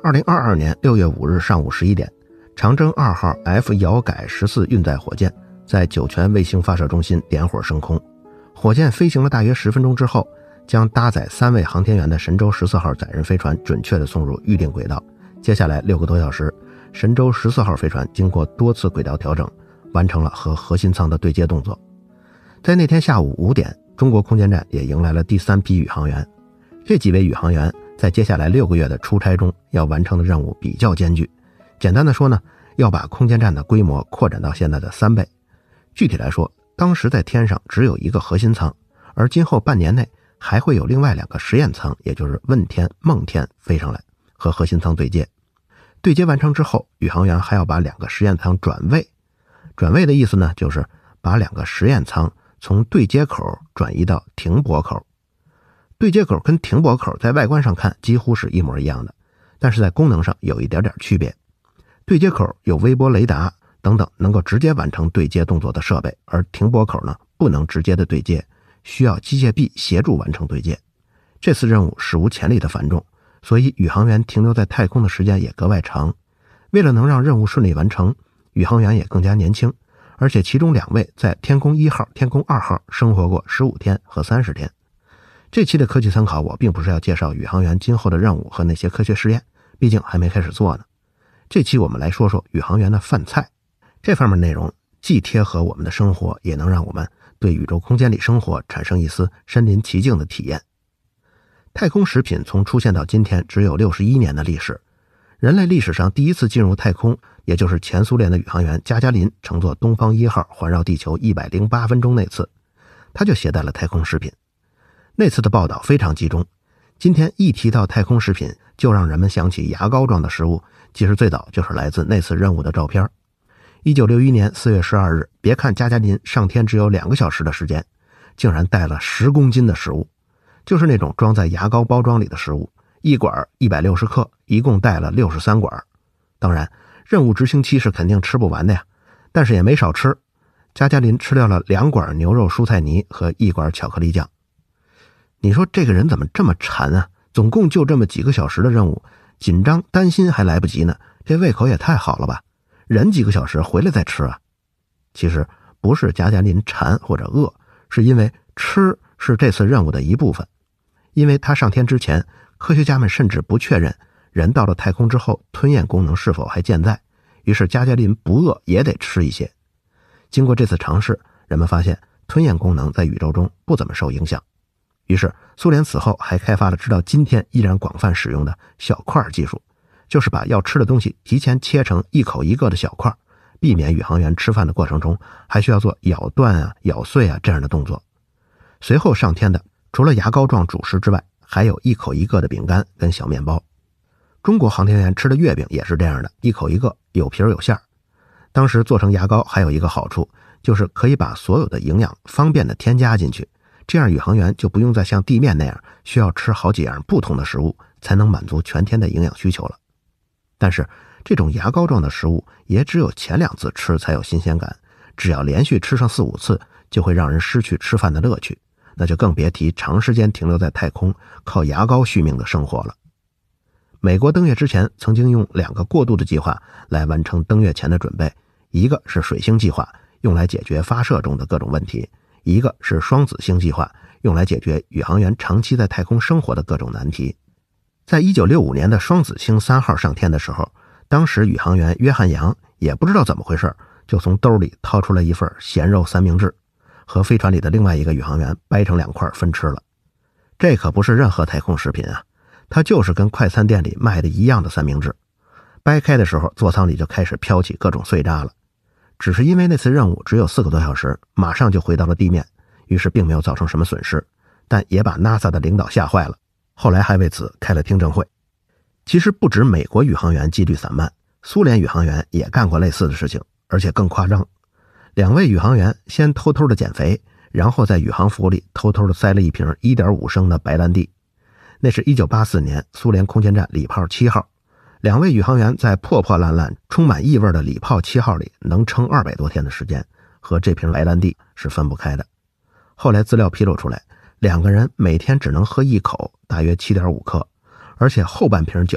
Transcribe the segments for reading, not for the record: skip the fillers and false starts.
2022年6月5日上午11点，长征2号 F 遥改14运载火箭在酒泉卫星发射中心点火升空。火箭飞行了大约10分钟之后，将搭载3位航天员的神舟14号载人飞船准确地送入预定轨道。接下来6个多小时，神舟14号飞船经过多次轨道调整，完成了和核心舱的对接动作。在那天下午5点，中国空间站也迎来了第3批宇航员。这几位宇航员在接下来6个月的出差中要完成的任务比较艰巨。简单的说呢，要把空间站的规模扩展到现在的3倍。具体来说，当时在天上只有一个核心舱，而今后半年内还会有另外2个实验舱，也就是问天、梦天飞上来和核心舱对接。对接完成之后，宇航员还要把2个实验舱转位。转位的意思呢，就是把2个实验舱从对接口转移到停泊口。对接口跟停泊口在外观上看几乎是一模一样的，但是在功能上有一点点区别。对接口有微波雷达等等能够直接完成对接动作的设备，而停泊口呢不能直接的对接，需要机械臂协助完成对接。这次任务史无前例的繁重，所以宇航员停留在太空的时间也格外长。为了能让任务顺利完成，宇航员也更加年轻，而且其中2位在天宫1号、天宫2号生活过15天和30天。这期的科技参考，我并不是要介绍宇航员今后的任务和那些科学实验，毕竟还没开始做呢。这期我们来说说宇航员的饭菜，这方面内容既贴合我们的生活，也能让我们对宇宙空间里生活产生一丝身临其境的体验。太空食品从出现到今天只有61年的历史。人类历史上第一次进入太空，也就是前苏联的宇航员加加林乘坐东方1号环绕地球108分钟那次，他就携带了太空食品。那次的报道非常集中，今天一提到太空食品，就让人们想起牙膏状的食物，其实最早就是来自那次任务的照片。1961年4月12日，别看加加林上天只有2个小时的时间，竟然带了10公斤的食物，就是那种装在牙膏包装里的食物，一管160克，一共带了63管。当然，任务执行期是肯定吃不完的呀，但是也没少吃。加加林吃掉了2管牛肉蔬菜泥和1管巧克力酱。你说这个人怎么这么馋啊？总共就这么几个小时的任务，紧张担心还来不及呢，这胃口也太好了吧，忍几个小时回来再吃啊。其实不是加加林馋或者饿，是因为吃是这次任务的一部分。因为他上天之前，科学家们甚至不确认人到了太空之后吞咽功能是否还健在，于是加加林不饿也得吃一些。经过这次尝试，人们发现吞咽功能在宇宙中不怎么受影响。于是苏联此后还开发了直到今天依然广泛使用的小块技术，就是把要吃的东西提前切成一口一个的小块，避免宇航员吃饭的过程中还需要做咬断啊、咬碎啊这样的动作。随后上天的除了牙膏状主食之外，还有一口一个的饼干跟小面包。中国航天员吃的月饼也是这样的，一口一个，有皮有馅儿。当时做成牙膏还有一个好处，就是可以把所有的营养方便的添加进去，这样宇航员就不用再像地面那样需要吃好几样不同的食物才能满足全天的营养需求了。但是这种牙膏状的食物也只有前2次吃才有新鲜感，只要连续吃上4、5次就会让人失去吃饭的乐趣，那就更别提长时间停留在太空靠牙膏续命的生活了。美国登月之前曾经用2个过渡的计划来完成登月前的准备，一个是水星计划，用来解决发射中的各种问题，一个是双子星计划，用来解决宇航员长期在太空生活的各种难题。在1965年的双子星3号上天的时候，当时宇航员约翰杨也不知道怎么回事，就从兜里掏出了一份咸肉三明治，和飞船里的另外一个宇航员掰成2块分吃了。这可不是任何太空食品啊，它就是跟快餐店里卖的一样的三明治。掰开的时候，座舱里就开始飘起各种碎渣了。只是因为那次任务只有4个多小时，马上就回到了地面，于是并没有造成什么损失，但也把 NASA 的领导吓坏了，后来还为此开了听证会。其实不止美国宇航员纪律散漫，苏联宇航员也干过类似的事情，而且更夸张。2位宇航员先偷偷的减肥，然后在宇航服里偷偷的塞了一瓶 1.5 升的白兰地。那是1984年苏联空间站礼炮7号，2位宇航员在破破烂烂充满异味的礼炮7号里能撑200多天的时间，和这瓶白兰地是分不开的。后来资料披露出来，2个人每天只能喝1口，大约 7.5 克，而且后半瓶酒啊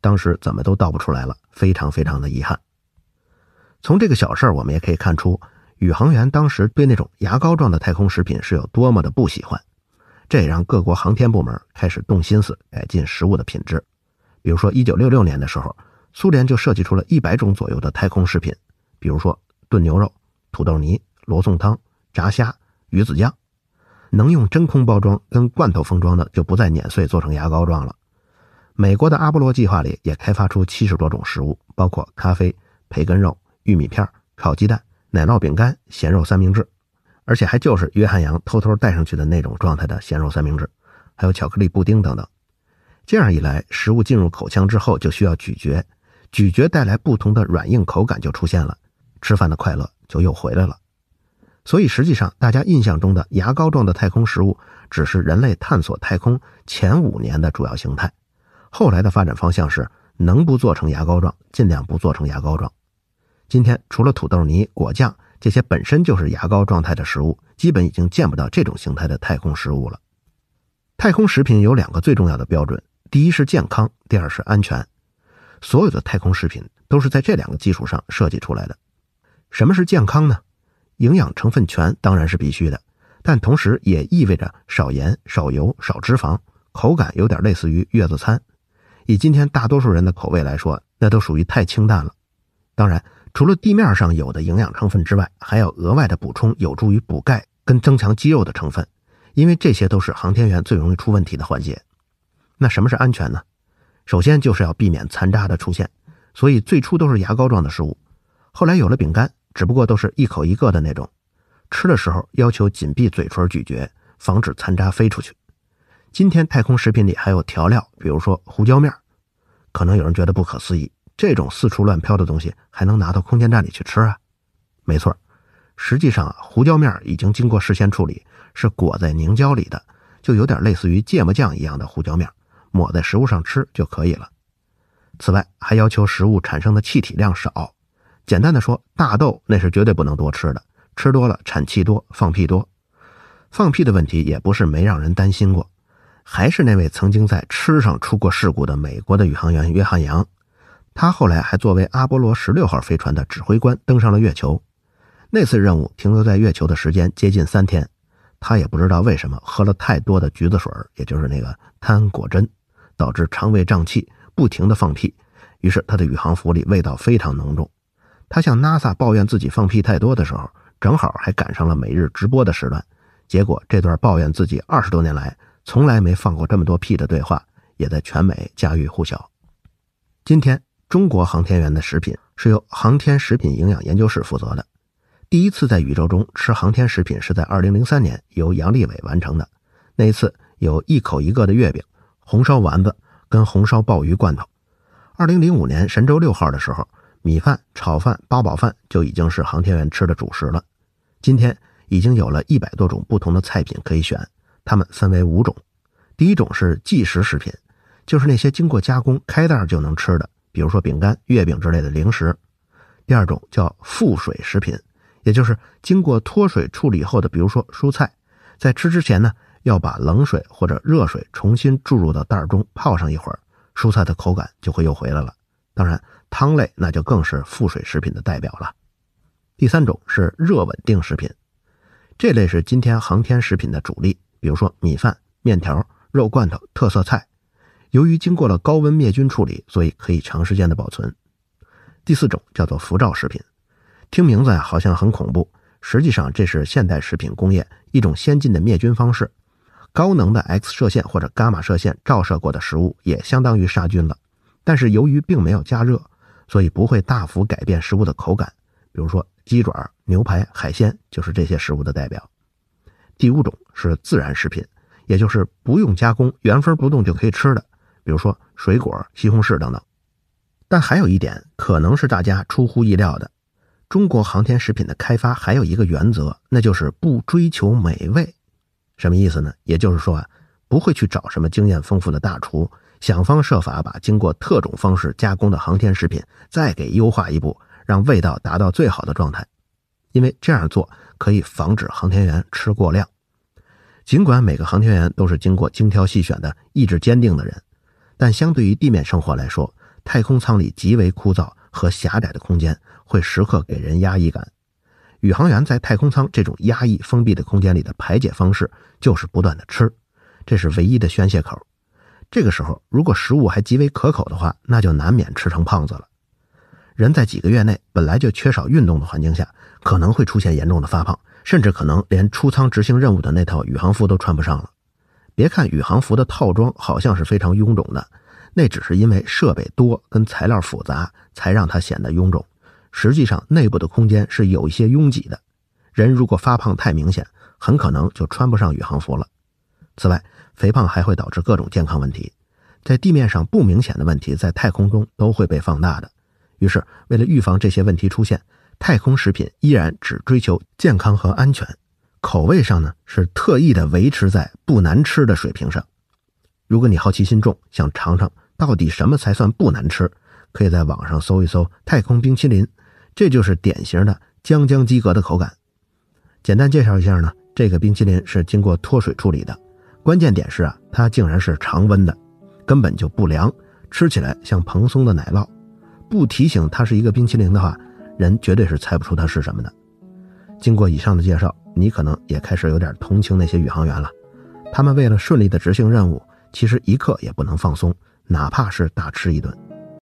当时怎么都倒不出来了，非常非常的遗憾。从这个小事我们也可以看出，宇航员当时对那种牙膏状的太空食品是有多么的不喜欢，这也让各国航天部门开始动心思改进食物的品质。比如说1966年的时候，苏联就设计出了100种左右的太空食品，比如说炖牛肉、土豆泥、罗宋汤、炸虾、鱼子酱。能用真空包装跟罐头封装的就不再碾碎做成牙膏状了。美国的阿波罗计划里也开发出70多种食物，包括咖啡、培根肉、玉米片、烤鸡蛋、奶酪饼干、咸肉三明治，而且还就是约翰杨偷偷带上去的那种状态的咸肉三明治，还有巧克力布丁等等。这样一来，食物进入口腔之后就需要咀嚼，咀嚼带来不同的软硬口感就出现了，吃饭的快乐就又回来了。所以实际上大家印象中的牙膏状的太空食物只是人类探索太空前5年的主要形态，后来的发展方向是能不做成牙膏状尽量不做成牙膏状。今天除了土豆泥、果酱这些本身就是牙膏状态的食物，基本已经见不到这种形态的太空食物了。太空食品有2个最重要的标准，第一是健康，第二是安全。所有的太空食品都是在这2个基础上设计出来的。什么是健康呢？营养成分全当然是必须的，但同时也意味着少盐、少油、少脂肪，口感有点类似于月子餐。以今天大多数人的口味来说，那都属于太清淡了。当然，除了地面上有的营养成分之外，还要额外的补充有助于补钙跟增强肌肉的成分，因为这些都是航天员最容易出问题的环节。那什么是安全呢？首先就是要避免残渣的出现，所以最初都是牙膏状的食物，后来有了饼干，只不过都是一口一个的那种，吃的时候要求紧闭嘴唇咀嚼，防止残渣飞出去。今天太空食品里还有调料，比如说胡椒面。可能有人觉得不可思议，这种四处乱飘的东西还能拿到空间站里去吃啊？没错，实际上胡椒面已经经过事先处理，是裹在凝胶里的，就有点类似于芥末酱一样的胡椒面，抹在食物上吃就可以了。此外还要求食物产生的气体量少，简单的说，大豆那是绝对不能多吃的，吃多了产气多，放屁多。放屁的问题也不是没让人担心过，还是那位曾经在吃上出过事故的美国的宇航员约翰杨，他后来还作为阿波罗16号飞船的指挥官登上了月球。那次任务停留在月球的时间接近3天，他也不知道为什么喝了太多的橘子水，也就是那个碳胺果珍，导致肠胃胀气，不停地放屁，于是他的宇航服里味道非常浓重。他向 NASA 抱怨自己放屁太多的时候，正好还赶上了每日直播的时段，结果这段抱怨自己20多年来从来没放过这么多屁的对话，也在全美家喻户晓。今天中国航天员的食品是由航天食品营养研究室负责的，第一次在宇宙中吃航天食品是在2003年由杨利伟完成的，那一次有一口一个的月饼、红烧丸子跟红烧鲍鱼罐头。2005年神舟6号的时候，米饭、炒饭、八宝饭就已经是航天员吃的主食了。今天已经有了100多种不同的菜品可以选，它们分为5种。第一种是即食食品，就是那些经过加工开袋就能吃的，比如说饼干、月饼之类的零食。第二种叫复水食品，也就是经过脱水处理后的，比如说蔬菜，在吃之前呢，要把冷水或者热水重新注入到袋中泡上一会儿，蔬菜的口感就会又回来了。当然汤类那就更是复水食品的代表了。第三种是热稳定食品，这类是今天航天食品的主力，比如说米饭、面条、肉罐头、特色菜，由于经过了高温灭菌处理，所以可以长时间的保存。第四种叫做辐照食品，听名字好像很恐怖，实际上这是现代食品工业一种先进的灭菌方式。高能的 X 射线或者伽马射线照射过的食物也相当于杀菌了，但是由于并没有加热，所以不会大幅改变食物的口感，比如说鸡爪、牛排、海鲜就是这些食物的代表。第五种是自然食品，也就是不用加工原封不动就可以吃的，比如说水果、西红柿等等。但还有一点可能是大家出乎意料的，中国航天食品的开发还有一个原则，那就是不追求美味。什么意思呢？也就是说不会去找什么经验丰富的大厨，想方设法把经过特种方式加工的航天食品再给优化一步，让味道达到最好的状态。因为这样做可以防止航天员吃过量。尽管每个航天员都是经过精挑细选的意志坚定的人，但相对于地面生活来说， 太空舱里极为枯燥和狭窄的空间会时刻给人压抑感。宇航员在太空舱这种压抑封闭的空间里的排解方式就是不断的吃，这是唯一的宣泄口。这个时候如果食物还极为可口的话，那就难免吃成胖子了。人在几个月内本来就缺少运动的环境下，可能会出现严重的发胖，甚至可能连出舱执行任务的那套宇航服都穿不上了。别看宇航服的套装好像是非常臃肿的，那只是因为设备多跟材料复杂才让它显得臃肿，实际上内部的空间是有一些拥挤的，人如果发胖太明显，很可能就穿不上宇航服了。此外，肥胖还会导致各种健康问题，在地面上不明显的问题在太空中都会被放大的。于是为了预防这些问题出现，太空食品依然只追求健康和安全，口味上呢是特意的维持在不难吃的水平上。如果你好奇心重，想尝尝到底什么才算不难吃，可以在网上搜一搜太空冰淇淋，这就是典型的将将及格的口感。简单介绍一下呢，这个冰淇淋是经过脱水处理的，关键点是它竟然是常温的，根本就不凉，吃起来像蓬松的奶酪。不提醒它是一个冰淇淋的话，人绝对是猜不出它是什么的。经过以上的介绍，你可能也开始有点同情那些宇航员了。他们为了顺利的执行任务，其实一刻也不能放松，哪怕是大吃一顿。